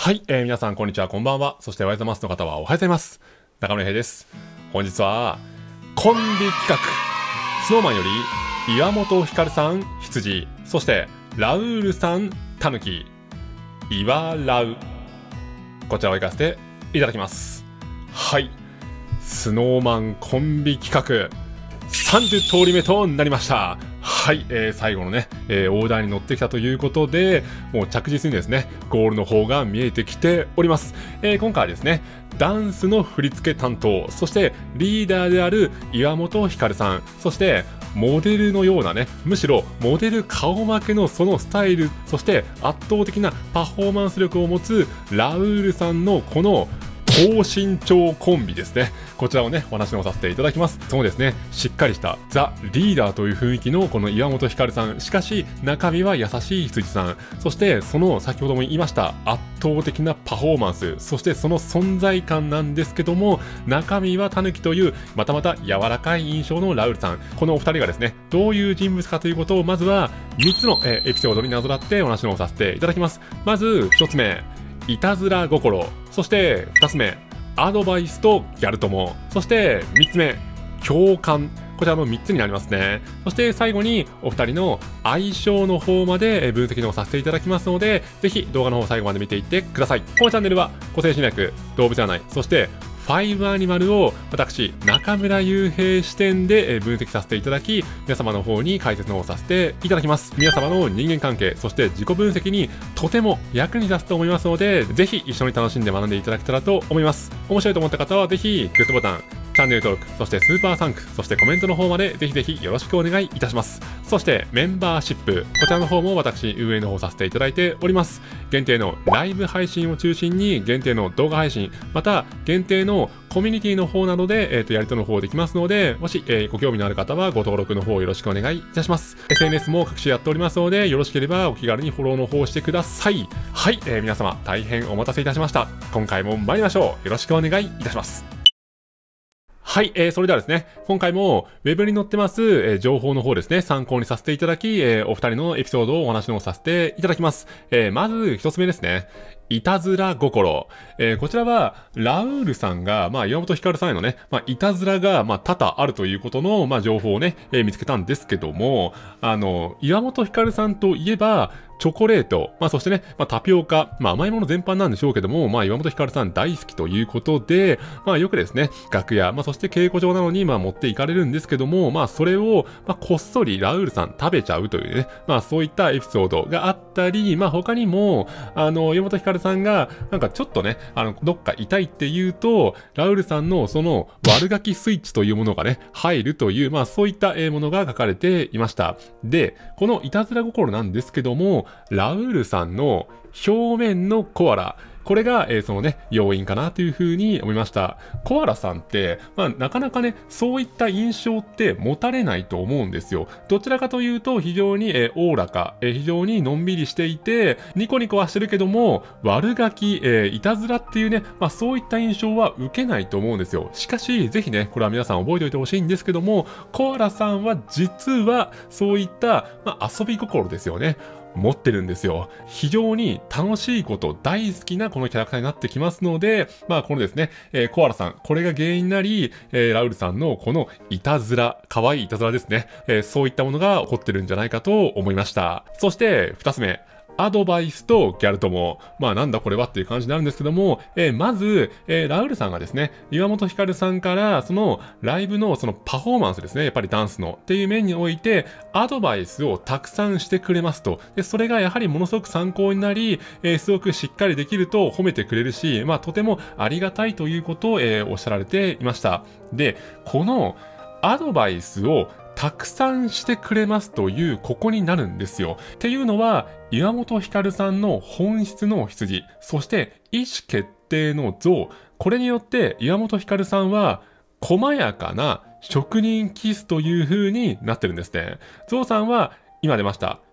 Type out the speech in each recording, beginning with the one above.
はい、皆さんこんにちは、こんばんは。そしておはようございますの方はおはようございます。中野平です。本日は、コンビ企画、SnowMan より岩本照さん、羊、そしてラウールさん、タヌキ、岩ラウ。こちらを行かせていただきます。はい、SnowMan コンビ企画、30通り目となりました。はい、最後のね、オーダーに乗ってきたということで、もう着実にですね、ゴールの方が見えてきております。今回はですね、ダンスの振り付け担当、そしてリーダーである岩本照さん、そしてモデルのようなね、むしろモデル顔負けのそのスタイル、そして圧倒的なパフォーマンス力を持つラウールさんのこの高身長コンビですね。こちらをね、お話をさせていただきます。そうですね、しっかりしたザ・リーダーという雰囲気のこの岩本照さん。しかし、中身は優しい羊さん。そして、その先ほども言いました圧倒的なパフォーマンス。そしてその存在感なんですけども、中身はタヌキという、またまた柔らかい印象のラウールさん。このお二人がですね、どういう人物かということを、まずは3つのエピソードになぞらってお話をさせていただきます。まず、1つ目。いたずら心、そして2つ目アドバイスとギャル友、そして3つ目共感。こちらの3つになりますね。そして最後にお二人の相性の方まで分析のさせていただきますので、ぜひ動画の方最後まで見ていってください。このチャンネルは個性心理学、動物占い、そして5アニマルを私、中村悠平視点で分析させていただき、皆様の方に解説の方をさせていただきます。皆様の人間関係、そして自己分析にとても役に立つと思いますので、ぜひ一緒に楽しんで学んでいただけたらと思います。面白いと思った方はぜひグッドボタン、チャンネル登録、そしてスーパーサンク、そしてコメントの方までぜひぜひよろしくお願いいたします。そしてメンバーシップ、こちらの方も私運営の方させていただいております。限定のライブ配信を中心に限定の動画配信、また限定のコミュニティの方などで、やり取りの方できますので、もし、ご興味のある方はご登録の方よろしくお願いいたします。SNS も各種やっておりますので、よろしければお気軽にフォローの方をしてください。はい、皆様大変お待たせいたしました。今回も参りましょう。よろしくお願いいたします。はい、それではですね、今回も Web に載ってます、情報の方ですね、参考にさせていただき、お二人のエピソードをお話のさせていただきます。まず一つ目ですね。いたずら心。こちらは、ラウールさんが、岩本照さんへのね、いたずらが、多々あるということの、情報をね、見つけたんですけども、岩本照さんといえば、チョコレート、そしてね、タピオカ、甘いもの全般なんでしょうけども、岩本照さん大好きということで、よくですね、楽屋、そして稽古場なのに、持っていかれるんですけども、それを、こっそりラウールさん食べちゃうというね、そういったエピソードがあったり、他にも、岩本照さんが、ちょっとね、どっか痛いって言うと、ラウールさんのその悪ガキスイッチというものがね、入るという、そういったものが書かれていました。で、このいたずら心なんですけども、ラウールさんの表面のコアラ、これが、そのね、要因かなというふうに思いました。コアラさんって、なかなかね、そういった印象って持たれないと思うんですよ。どちらかというと、非常に、おおらか、非常にのんびりしていて、ニコニコはしてるけども、悪ガキ、いたずらっていうね、そういった印象は受けないと思うんですよ。しかし、ぜひね、これは皆さん覚えておいてほしいんですけども、コアラさんは実は、そういった、遊び心ですよね。持ってるんですよ。非常に楽しいこと、大好きなこのキャラクターになってきますので、このですね、コアラさん、これが原因になり、ラウールさんのこのいたずら、可愛いいたずらですね、そういったものが起こってるんじゃないかと思いました。そして、二つ目。アドバイスとギャル友。なんだこれはっていう感じになるんですけども、まず、ラウールさんがですね、岩本照さんから、そのライブのそのパフォーマンスですね、やっぱりダンスのっていう面において、アドバイスをたくさんしてくれますと。で、それがやはりものすごく参考になり、すごくしっかりできると褒めてくれるし、とてもありがたいということを、おっしゃられていました。で、このアドバイスをたくさんしてくれますというここになるんですよ。っていうのは岩本照さんの本質の羊、そして意思決定の像、これによって岩本照さんは細やかな職人気質という風になってるんですね。ゾウさんは今出ました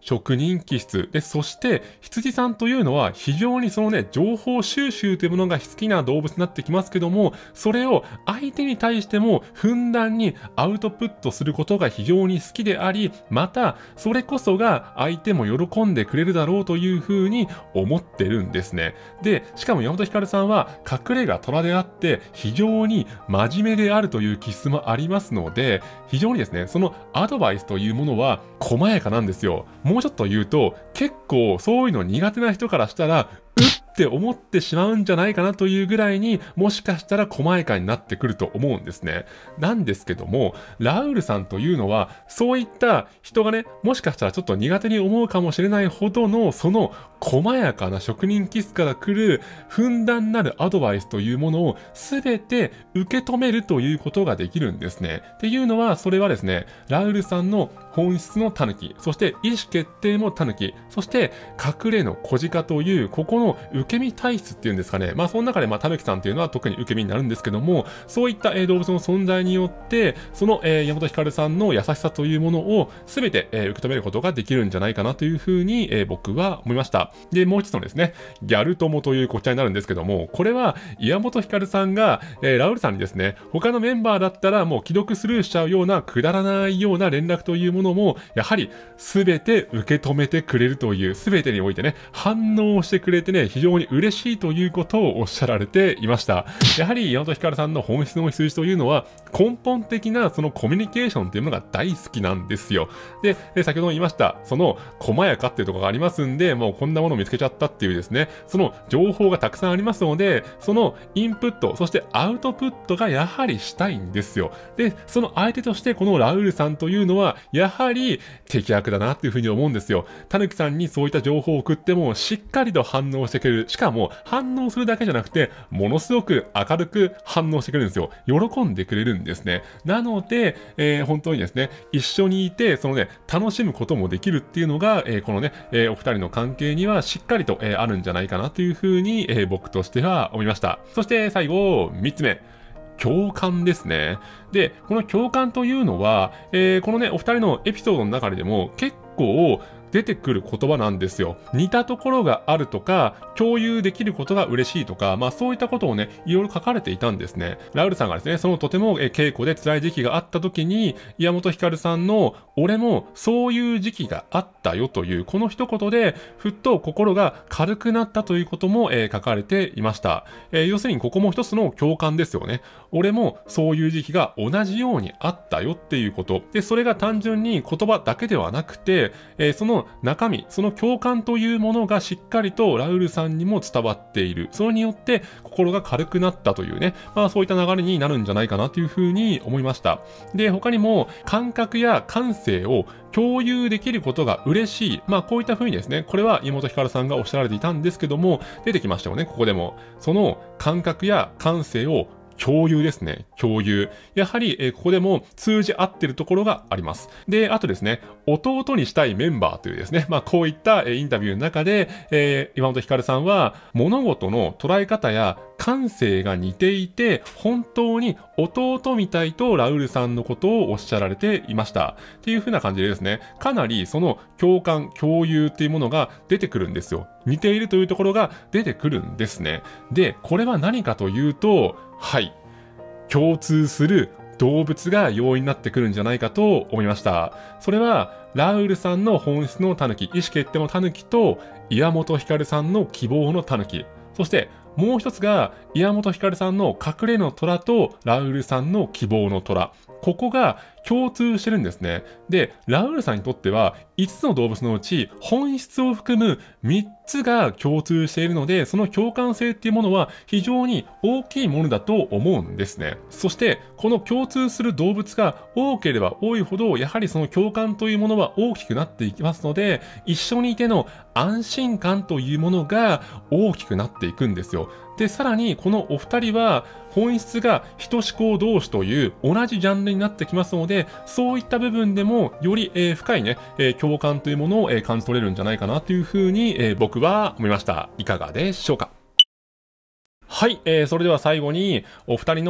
職人気質で、そして羊さんというのは非常にそのね、情報収集というものが好きな動物になってきますけども、それを相手に対してもふんだんにアウトプットすることが非常に好きであり、またそれこそが相手も喜んでくれるだろうというふうに思ってるんですね。で、しかも山本ひかるさんは隠れが虎であって非常に真面目であるという気質もありますので、非常にですね、そのアドバイスというものは細やかなんですよ。もうちょっと言うと、結構そういうの苦手な人からしたら、って思ってしまうんじゃないかなというぐらいにもしかしたら細やかになってくると思うんですね。なんですけども、ラウールさんというのはそういった人がね、もしかしたらちょっと苦手に思うかもしれないほどのその細やかな職人気質から来るふんだんなるアドバイスというものを全て受け止めるということができるんですね。っていうのは、それはですね、ラウールさんの本質のタヌキ、そして意思決定もタヌキ、そして隠れの小鹿というここの受け身体質っていうんですかね。その中でタヌキさんっていうのは特に受け身になるんですけども、そういった動物の存在によって、その山本ひかるさんの優しさというものを全て受け止めることができるんじゃないかなというふうに僕は思いました。で、もう一つのですね、ギャル友というこちらになるんですけども、これは岩本ひかるさんがラウールさんにですね、他のメンバーだったらもう既読スルーしちゃうようなくだらないような連絡というものも、やはり全て受け止めてくれるという、全てにおいてね、反応してくれてね、非常に嬉しいということをおっしゃられていました。やはり岩本ひかるさんの本質の羊というのは、根本的なそのコミュニケーションっていうものが大好きなんですよ。で、先ほども言いました、その細やかっていうところがありますんで、もうこんなものを見つけちゃったっていうですね、その情報がたくさんありますので、そのインプット、そしてアウトプットがやはりしたいんですよ。で、その相手としてこのラウールさんというのは、やはり適役だなっていうふうに思うんですよ。たぬきさんにそういった情報を送っても、しっかりと反応してくれる。しかも、反応するだけじゃなくて、ものすごく明るく反応してくれるんですよ。喜んでくれるんですね。なので、本当にですね、一緒にいて、そのね、楽しむこともできるっていうのが、このね、お二人の関係にはしっかりと、あるんじゃないかなというふうに、僕としては思いました。そして最後、3つ目。共感ですね。で、この共感というのは、このね、お二人のエピソードの中でも結構出てくる言葉なんですよ。似たところがあるとか、共有できることが嬉しいとか、そういったことをね、いろいろ書かれていたんですね。ラウールさんがですね、そのとても稽古で辛い時期があった時に、岩本ひかるさんの、俺もそういう時期があったよという、この一言で、ふっと心が軽くなったということも、書かれていました。要するにここも一つの共感ですよね。俺もそういう時期が同じようにあったよっていうこと。で、それが単純に言葉だけではなくて、その中身、その共感というものがしっかりとラウールさんにも伝わっている。それによって心が軽くなったというね、そういった流れになるんじゃないかなというふうに思いました。で、他にも感覚や感性を共有できることが嬉しい。こういった風にですね、これは岩本ひかるさんがおっしゃられていたんですけども、出てきましたよね、ここでも。その感覚や感性を共有ですね。共有。やはり、ここでも通じ合ってるところがあります。で、あとですね、弟にしたいメンバーというですね、こういったインタビューの中で、岩本ひかるさんは物事の捉え方や感性が似ていて、本当に弟みたいとラウールさんのことをおっしゃられていました。っていう風な感じでですね、かなりその共感、共有っていうものが出てくるんですよ。似ているというところが出てくるんですね。で、これは何かというと、はい。共通する動物が要因になってくるんじゃないかと思いました。それは、ラウールさんの本質のタヌキ、意思決定のタヌキと、岩本ひかるさんの希望のタヌキ。そして、もう一つが、岩本ひかるさんの隠れの虎と、ラウールさんの希望の虎。ここが共通してるんですね。で、ラウールさんにとっては、5つの動物のうち、本質を含む3つが共通しているので、その共感性っていうものは非常に大きいものだと思うんですね。そして、この共通する動物が多ければ多いほど、やはりその共感というものは大きくなっていきますので、一緒にいての安心感というものが大きくなっていくんですよ。で、さらにこのお二人は本質が等し行同士という同じジャンルになってきますので、そういった部分でもより、深いね、共感というものを、感じ取れるんじゃないかなというふうに、僕は思いました。いかがでしょうか？はい、それでは最後にお二人の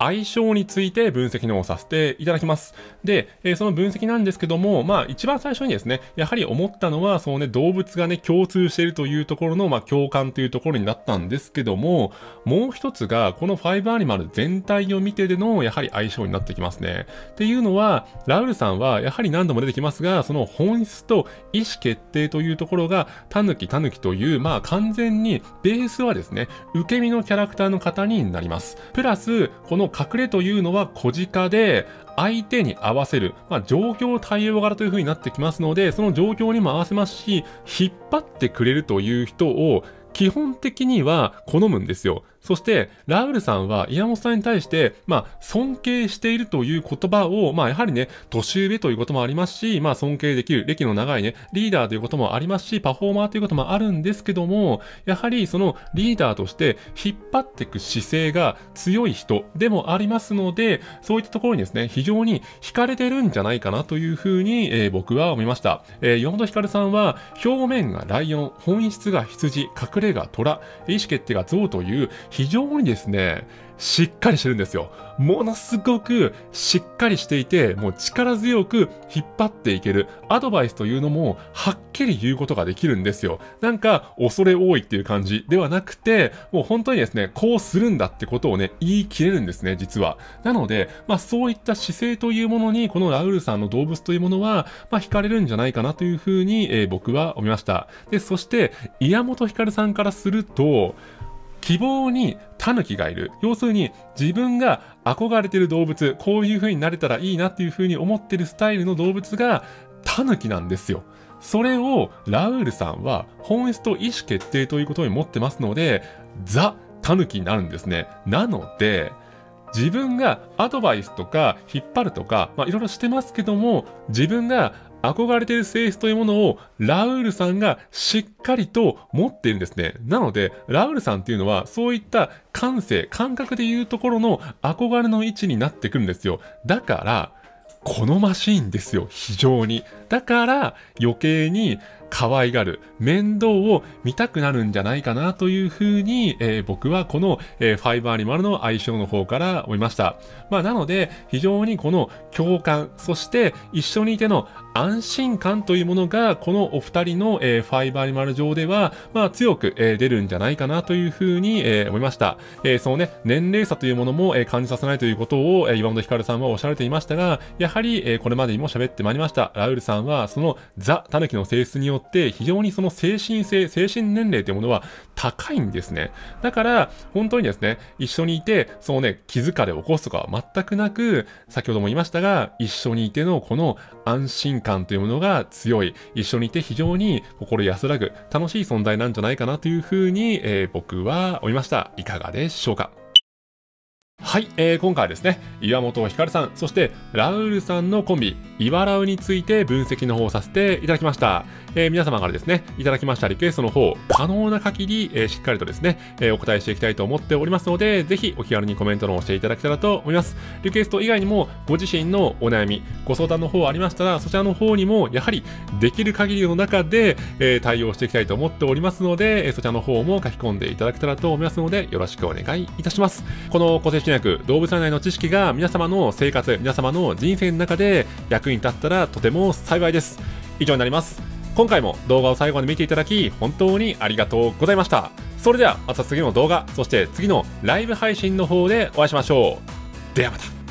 相性について分析の方をさせていただきます。で、その分析なんですけども、一番最初にですね、やはり思ったのは、動物がね、共通しているというところの、共感というところになったんですけども、もう一つが、この5アニマル全体を見てでの、やはり相性になってきますね。っていうのは、ラウールさんは、やはり何度も出てきますが、その本質と意思決定というところが、タヌキという、完全に、ベースはですね、受け身のキャラクターの方になります。プラス、この隠れというのは小鹿で、相手に合わせる、状況対応型という風になってきますので、その状況にも合わせますし、引っ張ってくれるという人を、基本的には好むんですよ。そして、ラウールさんは岩本さんに対して、尊敬しているという言葉を、やはりね、年上ということもありますし、尊敬できる、歴の長いね、リーダーということもありますし、パフォーマーということもあるんですけども、やはりそのリーダーとして引っ張っていく姿勢が強い人でもありますので、そういったところにですね、非常に惹かれてるんじゃないかなというふうに、僕は思いました。岩本光さんは、表面がライオン、本質が羊、隠れが虎、意思決定が象という、非常にですね、しっかりしてるんですよ。ものすごくしっかりしていて、もう力強く引っ張っていける。アドバイスというのも、はっきり言うことができるんですよ。なんか、恐れ多いっていう感じではなくて、もう本当にですね、こうするんだってことをね、言い切れるんですね、実は。なので、そういった姿勢というものに、このラウールさんの動物というものは、惹かれるんじゃないかなというふうに、僕は思いました。で、そして、岩本光さんからすると、希望にタヌキがいる。要するに自分が憧れてる動物、こういう風になれたらいいなっていう風に思ってるスタイルの動物がタヌキなんですよ。それをラウールさんは本質と意思決定ということに持ってますので、ザ・タヌキになるんですね。なので、自分がアドバイスとか引っ張るとか、いろいろしてますけども、自分が憧れている性質というものをラウールさんがしっかりと持っているんですね。なので、ラウールさんっていうのはそういった感覚でいうところの憧れの位置になってくるんですよ。だから、このマシーンですよ、非常に。だから余計に可愛がる、面倒を見たくなるんじゃないかなというふうに、僕はこの、5アニマルの相性の方から思いました。なので、非常にこの共感、そして一緒にいての安心感というものが、このお二人の、5アニマル上では、強く、出るんじゃないかなというふうに、思いました。そのね、年齢差というものも、感じさせないということを、岩本光さんはおっしゃられていましたが、やはり、これまでにも喋ってまいりました。ラウールさんは、そのザ・タヌキの性質によって、非常にその精神年齢というものは高いんですね。だから、本当にですね、一緒にいて、そのね、気疲れを起こすとかは全くなく、先ほども言いましたが、一緒にいてのこの安心感というものが強い、一緒にいて非常に心安らぐ、楽しい存在なんじゃないかなというふうに、僕は思いました。いかがでしょうか。はい、今回はですね、岩本光さん、そしてラウールさんのコンビ、イワラウについて分析の方をさせていただきました。皆様からですね、いただきましたリクエストの方、可能な限り、しっかりとですね、お答えしていきたいと思っておりますので、ぜひお気軽にコメントの方をしていただけたらと思います。リクエスト以外にも、ご自身のお悩み、ご相談の方ありましたら、そちらの方にも、やはりできる限りの中で、対応していきたいと思っておりますので、そちらの方も書き込んでいただけたらと思いますので、よろしくお願いいたします。この個性心理学、動物内の知識が皆様の生活、皆様の人生の中で役に立ったらとても幸いです。以上になります。今回も動画を最後まで見ていただき、本当にありがとうございました。それではまた次の動画、そして次のライブ配信の方でお会いしましょう。ではまた。